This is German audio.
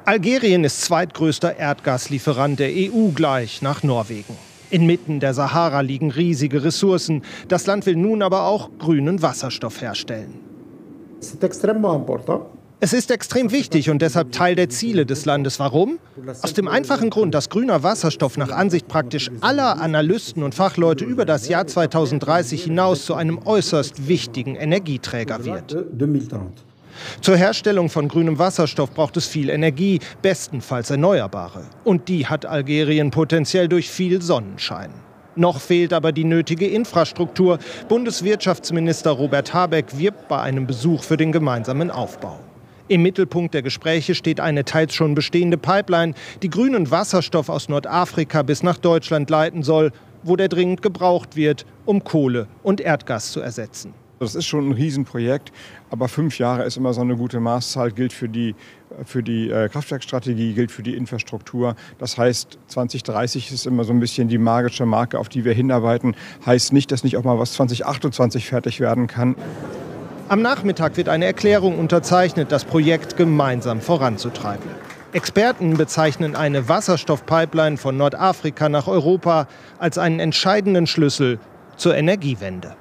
Algerien ist zweitgrößter Erdgaslieferant der EU gleich nach Norwegen. Inmitten der Sahara liegen riesige Ressourcen. Das Land will nun aber auch grünen Wasserstoff herstellen. Es ist extrem wichtig und deshalb Teil der Ziele des Landes. Warum? Aus dem einfachen Grund, dass grüner Wasserstoff nach Ansicht praktisch aller Analysten und Fachleute über das Jahr 2030 hinaus zu einem äußerst wichtigen Energieträger wird. Zur Herstellung von grünem Wasserstoff braucht es viel Energie, bestenfalls erneuerbare. Und die hat Algerien potenziell durch viel Sonnenschein. Noch fehlt aber die nötige Infrastruktur. Bundeswirtschaftsminister Robert Habeck wirbt bei einem Besuch für den gemeinsamen Aufbau. Im Mittelpunkt der Gespräche steht eine teils schon bestehende Pipeline, die grünen Wasserstoff aus Nordafrika bis nach Deutschland leiten soll, wo der dringend gebraucht wird, um Kohle und Erdgas zu ersetzen. Das ist schon ein Riesenprojekt, aber 5 Jahre ist immer so eine gute Maßzahl, gilt für die Kraftwerkstrategie, gilt für die Infrastruktur. Das heißt, 2030 ist immer so ein bisschen die magische Marke, auf die wir hinarbeiten. Heißt nicht, dass nicht auch mal was 2028 fertig werden kann. Am Nachmittag wird eine Erklärung unterzeichnet, das Projekt gemeinsam voranzutreiben. Experten bezeichnen eine Wasserstoffpipeline von Nordafrika nach Europa als einen entscheidenden Schlüssel zur Energiewende.